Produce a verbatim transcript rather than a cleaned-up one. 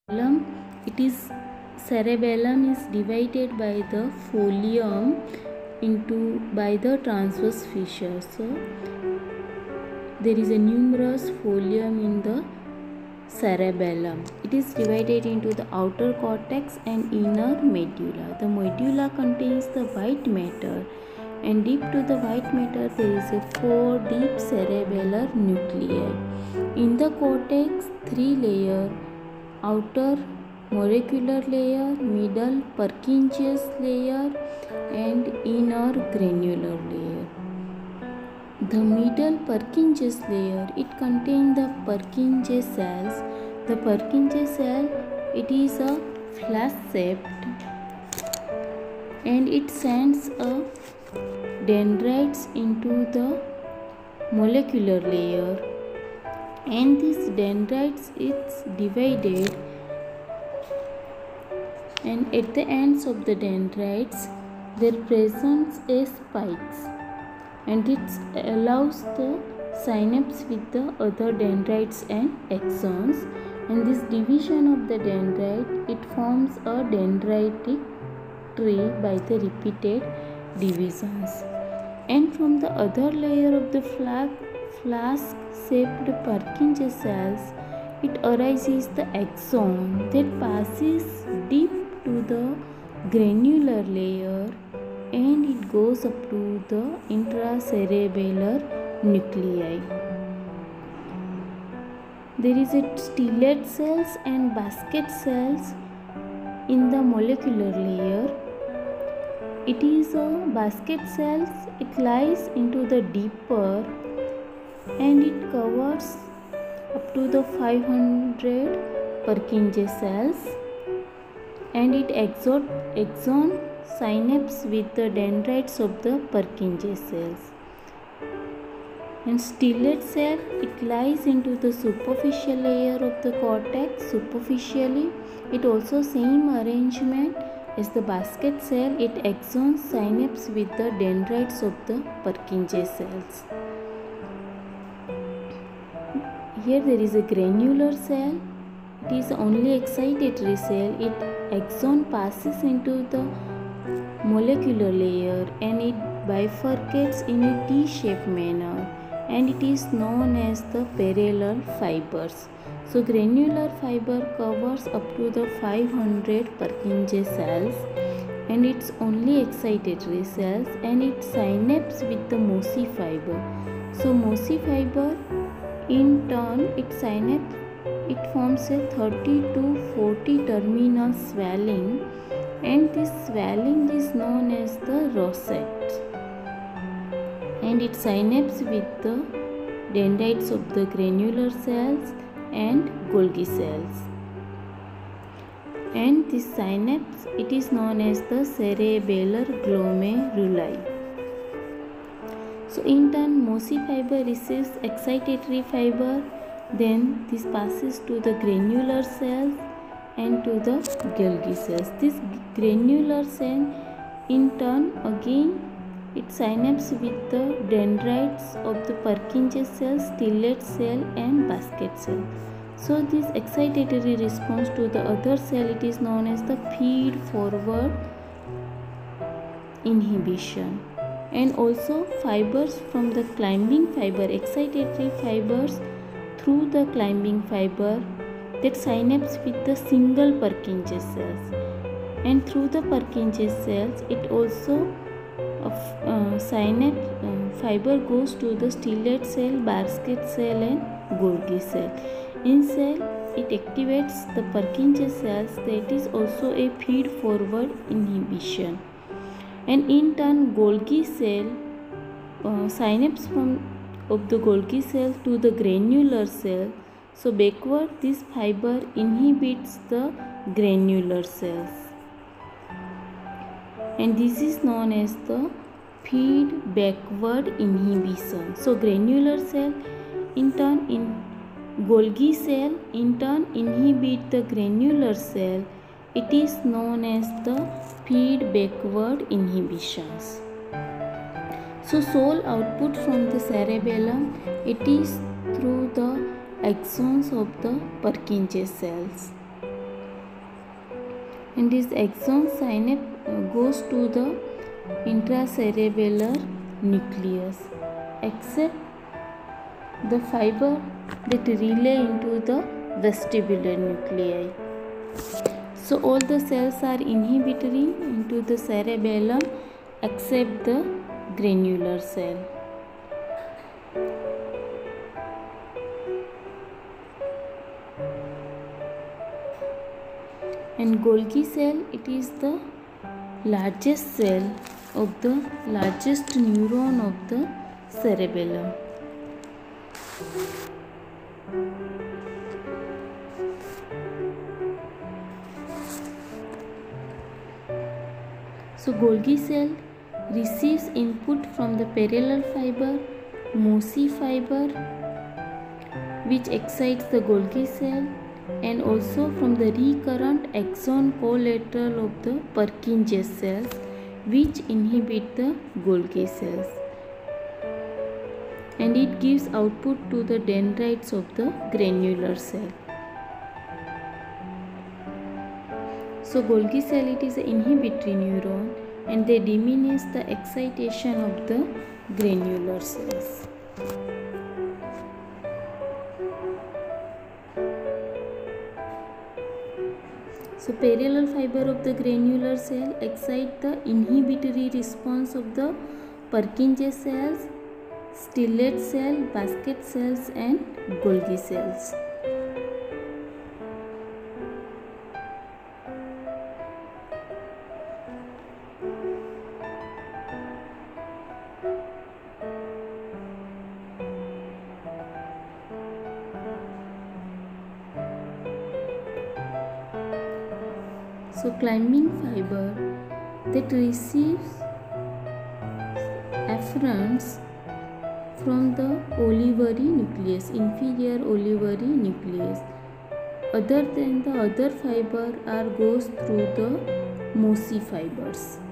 cerebellum, it is cerebellum is divided by the folium into by the transverse fissure. So there is a numerous folium in the cerebellum. It is divided into the outer cortex and inner medulla. The medulla contains the white matter, and deep to the white matter there is a four deep cerebellar nuclei. In the cortex, three layers: outer molecular layer, middle Purkinje's layer, and inner granular layer. The middle Purkinje's layer, it contains the Purkinje cells. The Purkinje cell, it is a flash shaped and it sends a dendrites into the molecular layer, and this dendrites is divided, and at the ends of the dendrites there presents a spikes, and it allows the synapse with the other dendrites and axons, and this division of the dendrite, it forms a dendritic tree by the repeated divisions. And from the other layer of the flask shaped Purkinje cells, it arises the axon that passes deep to the granular layer, and it goes up to the intracerebellar nuclei. There is a stellate cells and basket cells in the molecular layer. It is a basket cells, it lies into the deeper, and it covers up to the five hundred Purkinje cells, and it exot, axon synapse with the dendrites of the Purkinje cells. And stellate cell, it lies into the superficial layer of the cortex. Superficially, it also same arrangement as the basket cell. It axon synapse with the dendrites of the Purkinje cells. Here there is a granular cell. It is only excitatory cell. It axon passes into the molecular layer, and it bifurcates in a T-shaped manner, and it is known as the parallel fibers. So granular fiber covers up to the five hundred Purkinje cells, and it's only excitatory cells, and it synapse with the Mossi fiber. So Mossi fiber in turn it synapse, it forms a thirty to forty terminal swelling, and this swelling is known as the rosette, and it synapse with the dendrites of the granular cells and Golgi cells, and this synapse, it is known as the cerebellar glomeruli. So in turn, Mossi fiber receives excitatory fiber, then this passes to the granular cells and to the Golgi cells. This granular cell in turn again it synapse with the dendrites of the Purkinje cell, stellate cell and basket cell. So this excitatory response to the other cell, it is known as the feed forward inhibition. And also fibers from the climbing fiber, excitatory fibers through the climbing fiber that synapse with the single Purkinje cells, and through the Purkinje cells it also uh, uh, synapse uh, fiber goes to the stellate cell, basket cell and Golgi cell. In cell it activates the Purkinje cells, that is also a feed forward inhibition, and in turn Golgi cell uh, synapse from of the Golgi cell to the granular cell. So backward this fiber inhibits the granular cells, and this is known as the feed backward inhibition. So granular cell in turn in Golgi cell in turn inhibit the granular cell. It is known as the feed backward inhibitions. So soul output from the cerebellum, it is through the axons of the Purkinje cells. and this axon synapse goes to the intracerebellar nucleus, except the fiber that relay into the vestibular nuclei. So all the cells are inhibitory into the cerebellum except the granular cell. And Golgi cell, it is the largest cell of the largest neuron of the cerebellum. So Golgi cell receives input from the parallel fiber, Mosse fiber, which excites the Golgi cell, and also from the recurrent axon collateral of the Purkinje cells, which inhibit the Golgi cells, and it gives output to the dendrites of the granular cell. So Golgi cell, it is an inhibitory neuron, and they diminish the excitation of the granular cells. So parallel fiber of the granular cell excite the inhibitory response of the Purkinje cells, stellate cell, basket cells, and Golgi cells. So climbing fiber that receives afferents from the olivary nucleus, inferior olivary nucleus. Other than the other fiber are goes through the Mosse fibers.